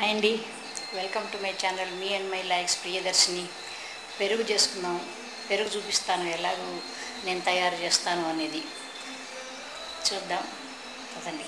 Hi అండి, welcome to my channel me and my likes Priyadarshini. పెరుగు చేసుకుందాం. పెరుగు చూపిస్తాను, ఎలాగో నేను తయారు చేస్తాను అనేది చూద్దాం కదండి.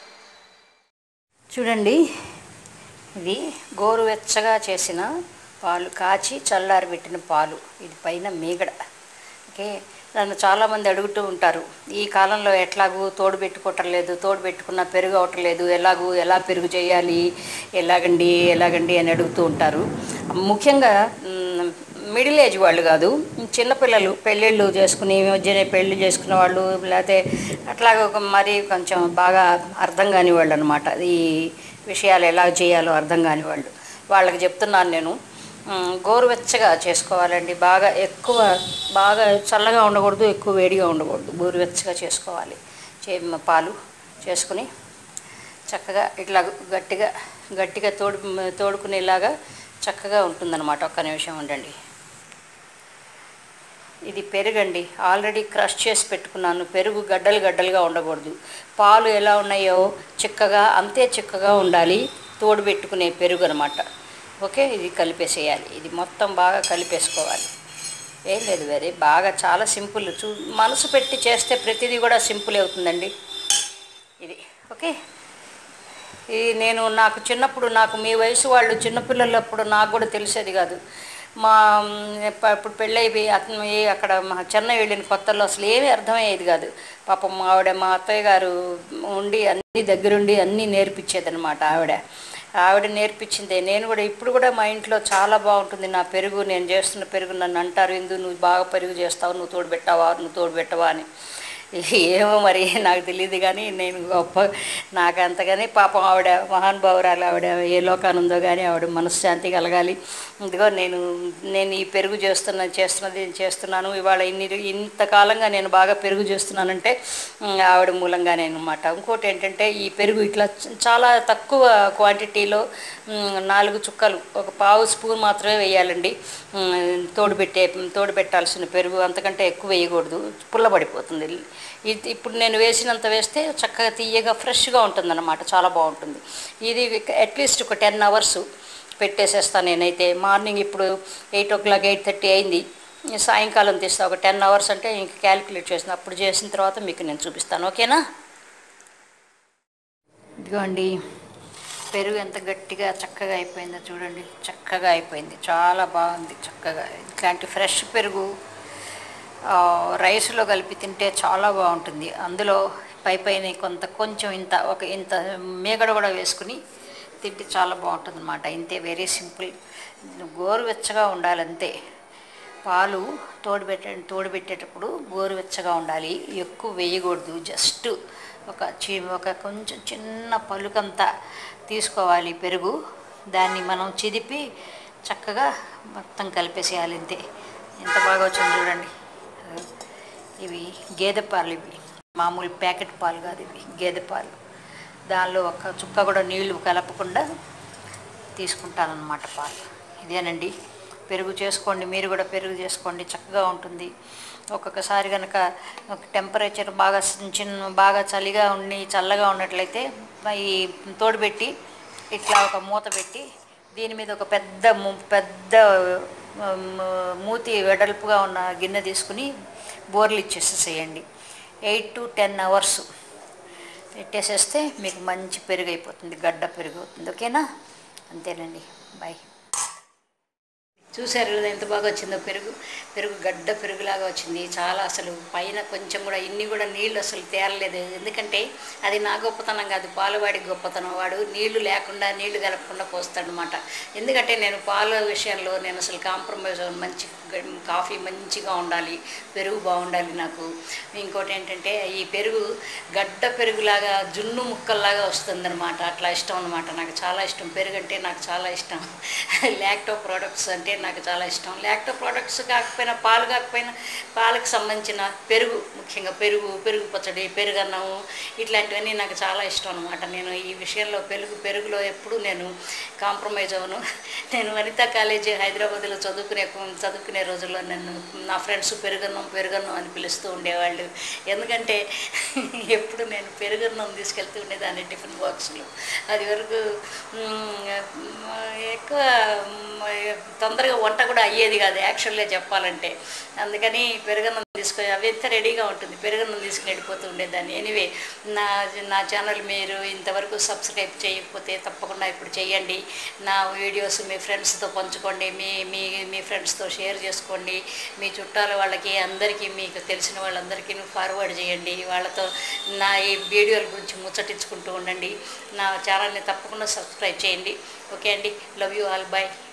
చూడండి, ఇది గోరువెచ్చగా చేసిన పాలు, కాచి చల్లారబెట్టిన పాలు. ఇది పైన మీగడ. ఓకే, నన్ను చాలామంది అడుగుతూ ఉంటారు, ఈ కాలంలో ఎట్లాగూ తోడు పెట్టుకోవటం లేదు, తోడు పెట్టుకున్న పెరుగు అవటం లేదు, ఎలా పెరుగు చేయాలి, ఎలాగండి అని అడుగుతూ ఉంటారు. ముఖ్యంగా మిడిల్ ఏజ్ వాళ్ళు కాదు, చిన్నపిల్లలు పెళ్ళిళ్ళు చేసుకుని మధ్యనే పెళ్ళి చేసుకున్న వాళ్ళు, లేకపోతే అట్లాగే మరి కొంచెం బాగా అర్థం కాని వాళ్ళు అనమాట. ఈ విషయాలు ఎలా చేయాలో అర్థం కాని వాళ్ళకి చెప్తున్నాను నేను. గోరువెచ్చగా చేసుకోవాలండి. బాగా చల్లగా ఉండకూడదు, ఎక్కువ వేడిగా ఉండకూడదు. గోరువెచ్చగా చేసుకోవాలి. పాలు చేసుకుని చక్కగా ఇట్లా గట్టిగా తోడుకునేలాగా చక్కగా ఉంటుందన్నమాట. ఒక్క నిమిషం ఉండండి. ఇది పెరుగండి, ఆల్రెడీ క్రష్ చేసి పెట్టుకున్నాను. పెరుగు గడ్డలుగా ఉండకూడదు. పాలు ఎలా ఉన్నాయో అంతే చిక్కగా ఉండాలి. తోడు పెట్టుకునే పెరుగు అనమాట. ఓకే, ఇది కలిపేసేయాలి. ఇది మొత్తం బాగా కలిపేసుకోవాలి. ఏం లేదు, బాగా చాలా సింపుల్. మనసు పెట్టి చేస్తే ప్రతిదీ కూడా సింపుల్ అవుతుందండి ఇది. ఓకే, ఇది నాకు చిన్నప్పుడు, మీ వయసు వాళ్ళు చిన్నపిల్లలప్పుడు నాకు కూడా తెలిసేది కాదు. ఇప్పుడు పెళ్ళైపోయి అక్కడ చెన్నై వెళ్ళిన కొత్తలో అసలు ఏమీ అర్థమయ్యేది కాదు. పాపం మా అత్తయ్య గారు ఉండి అన్నీ దగ్గరుండి అన్నీ నేర్పించేదనమాట. ఆవిడ నేర్పించిందే. నేను కూడా ఇప్పుడు కూడా మా ఇంట్లో చాలా బాగుంటుంది నా పెరుగు. నేను చేస్తున్న పెరుగు. నన్ను అంటారు, నువ్వు బాగా పెరుగు చేస్తావు, నువ్వు తోడు పెట్టవా అని. ఏమో మరి నాకు తెలియదు, కానీ నేను నాకు అంతగానే పాపం ఆవిడ మహానుభావురాలు. ఆవిడ ఏ లోకాన్ని ఉందో కానీ ఆవిడ మనశ్శాంతి కలగాలి. ఇదిగో నేను ఈ పెరుగు చేస్తున్నాను ఇవాళ. ఇంతకాలంగా నేను బాగా పెరుగు చేస్తున్నానంటే ఆవిడ మూలంగానే అనమాట. ఇంకోటి ఏంటంటే, ఈ పెరుగు ఇట్లా చాలా తక్కువ క్వాంటిటీలో 4 చుక్కలు, ఒక పావు స్పూన్ మాత్రమే వేయాలండి. తోడు పెట్టాల్సిన పెరుగు అంతకంటే ఎక్కువ వేయకూడదు, పుల్లబడిపోతుంది. ఇప్పుడు నేను వేసినంత వేస్తే చక్కగా తీయగా ఫ్రెష్గా ఉంటుందన్నమాట. చాలా బాగుంటుంది. ఇది అట్లీస్ట్ ఒక 10 hours పెట్టేసేస్తాను నేనైతే. మార్నింగ్ ఇప్పుడు 8 o'clock 8:30 అయింది. సాయంకాలం తీస్తా. ఒక 10 hours అంటే ఇంక క్యాలిక్యులేట్ చేసిన అప్పుడు చేసిన తర్వాత మీకు నేను చూపిస్తాను. ఓకేనా? ఇదిగోండి, పెరుగు ఎంత గట్టిగా చక్కగా అయిపోయిందో చూడండి. చక్కగా అయిపోయింది, చాలా బాగుంది. చక్కగా ఇట్లాంటి ఫ్రెష్ పెరుగు రైస్లో కలిపి తింటే చాలా బాగుంటుంది. అందులో పైన కొంచెం ఇంత మేగడ కూడా వేసుకుని తింటే చాలా బాగుంటుంది అన్నమాట. ఇంతే, వెరీ సింపుల్. గోరువెచ్చగా ఉండాలంతే. పాలు తోడుపెట్టేటప్పుడు గోరువెచ్చగా ఉండాలి. ఎక్కువ వేయకూడదు. జస్ట్ ఒక కొంచెం చిన్న పలుకంతా తీసుకోవాలి పెరుగు. దాన్ని మనం చిదిపి చక్కగా మొత్తం కలిపేసేయాలి. ఇంతే. ఎంత బాగా వచ్చింది చూడండి. ఇవి గేదె పాలు, ఇవి మామూలు ప్యాకెట్ పాలు కాదు, ఇవి గేదె పాలు. దానిలో ఒక చుక్క కూడా నీళ్లు కలపకుండా తీసుకుంటానన్నమాట పాలు. ఇదేనండి, పెరుగు చేసుకోండి. మీరు కూడా పెరుగు చేసుకోండి, చక్కగా ఉంటుంది. ఒక్కొక్కసారి కనుక టెంపరేచర్ బాగా చల్లగా ఉన్నట్లయితే ఈ తోడుపెట్టి ఇట్లా ఒక మూత పెట్టి దీని మీద ఒక పెద్ద మూతి వెడల్పుగా ఉన్న గిన్నె తీసుకుని బోర్లు ఇచ్చేసేయండి. 8 to 10 hours పెట్టేసేస్తే మీకు మంచి పెరుగు అయిపోతుంది, గడ్డ పెరుగు అవుతుంది. ఓకేనా? అంతేనండి, బాయ్. చూసారు కదా ఎంత బాగా వచ్చిందో పెరుగు గడ్డ పెరుగులాగా వచ్చింది. చాలా అసలు పైన కొంచెం కూడా ఇన్ని కూడా నీళ్ళు అసలు తేలలేదు. ఎందుకంటే అది నా గొప్పతనం కాదు, పాలవాడి గొప్పతనం. వాడు నీళ్లు కలపకుండా పోస్తాడనమాట. ఎందుకంటే నేను పాల విషయంలో నేను అసలు కాంప్రమైజ్. మంచి కాఫీ మంచిగా ఉండాలి, పెరుగు బాగుండాలి నాకు. ఇంకోటి ఏంటంటే, ఈ పెరుగు గడ్డ పెరుగులాగా జున్ను ముక్కల్లాగా వస్తుందన్నమాట. అట్లా ఇష్టం అనమాట. నాకు చాలా ఇష్టం పెరుగు అంటే, నాకు చాలా ఇష్టం. లాక్టో ప్రోడక్ట్స్ అంటే నాకు చాలా ఇష్టం. లాక్టో ప్రోడక్ట్స్ కాకపోయినా, పాలు కాకపోయినా, పాలకు సంబంధించిన పెరుగు, ముఖ్యంగా పెరుగు పచ్చడి, పెరుగన్నము, ఇట్లాంటివన్నీ నాకు చాలా ఇష్టం అనమాట. నేను ఈ విషయంలో పెరుగులో ఎప్పుడు నేను కాంప్రమైజ్ అవ్వను. నేను వనితా కాలేజీ హైదరాబాద్లో చదువుకునే రోజుల్లో నన్ను నా ఫ్రెండ్స్ పెరుగన్నం అని పిలుస్తూ ఉండేవాళ్ళు. ఎందుకంటే ఎప్పుడు నేను పెరుగన్నం తీసుకెళ్తూ ఉండేదాన్ని టిఫిన్ బాక్స్లో. అది వరకు ఎక్కువ తొందరగా వంట కూడా అయ్యేది కాదు యాక్చువల్గా చెప్పాలంటే. అందుకని పెరుగన్నం తీసుకొని అవి ఎంత రెడీగా ఉంటుంది, పెరుగన్నం తీసుకుని వెళ్ళిపోతూ ఉండేదాన్ని. ఎనీవే, నా ఛానల్ మీరు ఇంతవరకు సబ్స్క్రైబ్ చేయకపోతే తప్పకుండా ఇప్పుడు చేయండి. నా వీడియోస్ మీ ఫ్రెండ్స్తో పంచుకోండి, మీ ఫ్రెండ్స్తో షేర్ చేసుకోండి. మీ చుట్టాల వాళ్ళకి అందరికీ మీకు తెలిసిన వాళ్ళందరికీ ఫార్వర్డ్ చేయండి. వాళ్ళతో నా ఈ వీడియోల గురించి ముచ్చటించుకుంటూ ఉండండి. నా ఛానల్ని తప్పకుండా సబ్స్క్రైబ్ చేయండి. ఓకే అండి, లవ్ యూ ఆల్, బాయ్.